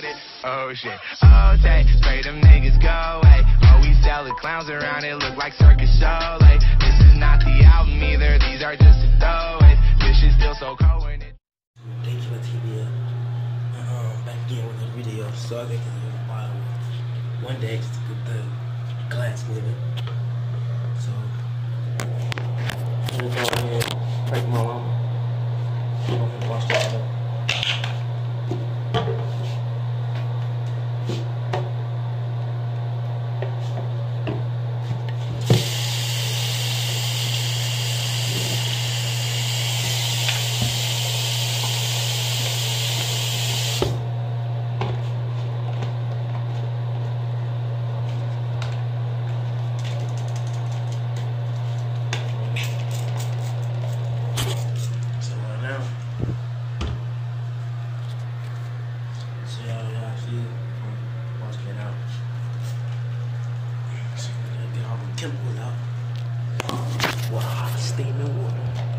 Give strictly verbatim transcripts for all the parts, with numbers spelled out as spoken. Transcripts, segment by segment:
loaded. Oh shit, oh take, spray them niggas go away. Oh, we sell the clowns around, it look like circus show. Like, this is not the album either, these are just the throwaways. This shit's still so cold when it. Thank you for T V. Um, back again with the video. So I think it's a bottle of Windex to get the glass moving. So I'm gonna go ahead and break my mama. I'm gonna wash that up. Chemicals out. Wow, steaming water.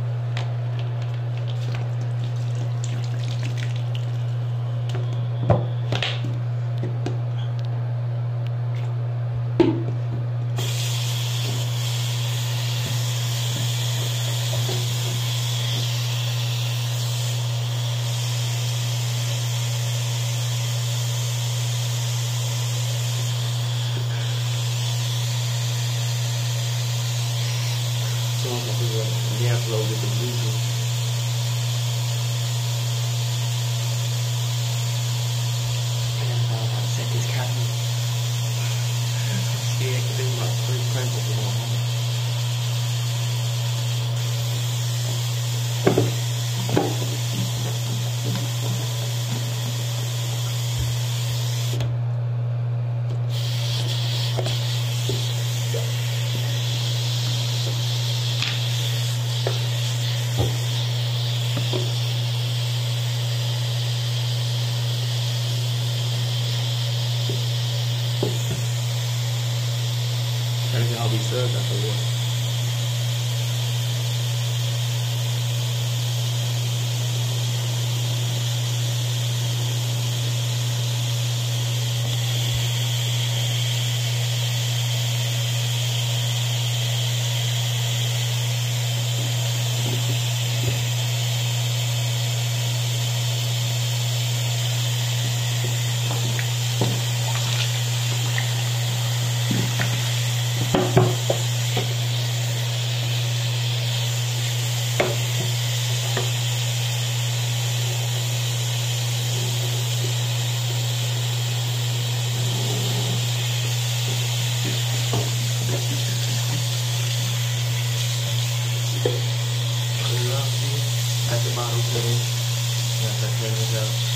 So I'm gonna do a dance flow with the music. I gotta know how to set this cabinet. I'm scared because there's about three principles going on. Everything I'll be served afterwards. At the bottom setting, got that clean this out.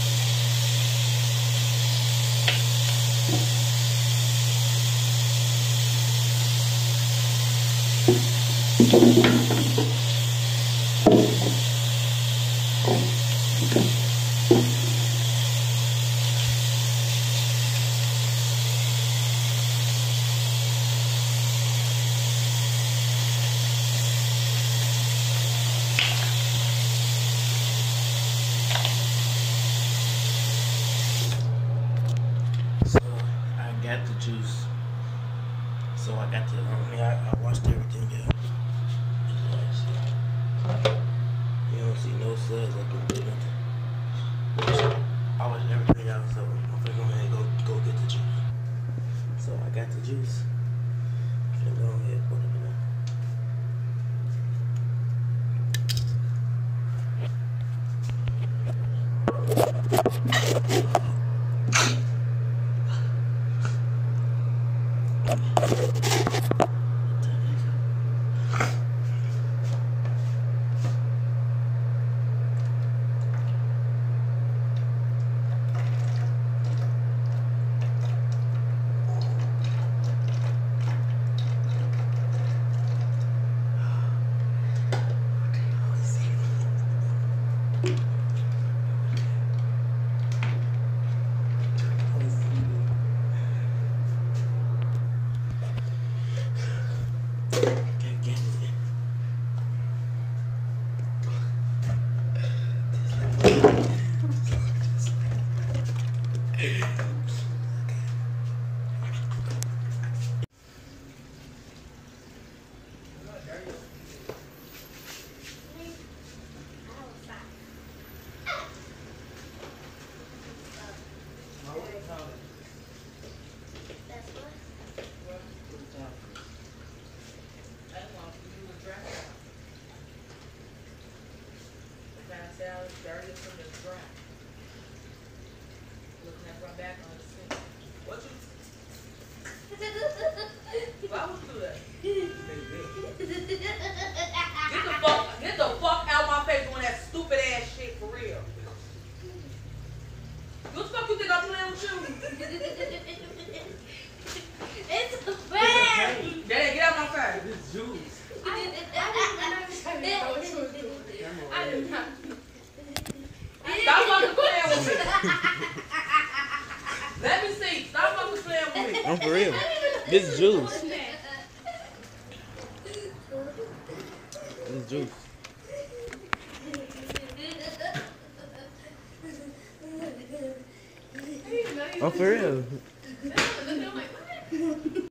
Got the juice, so I got the. I mean, I, I washed everything out. You don't see no suds like it did nothing. I washed everything out, so I'm gonna go ahead and go go get the juice. So I got the juice. I'm gonna go ahead and put it in there. Dirty from the dry. Looking at my back on the sink. What you? Why would you do that? Get the fuck, get the fuck out of my face doing that stupid ass shit for real. What the fuck you think I'm playing with you? It's a bag. Daddy, get out my face. This juice. I did not. Stop fucking playing with me. Let me see. Stop fucking playing with me. I'm for real. This juice. This juice. I'm for real.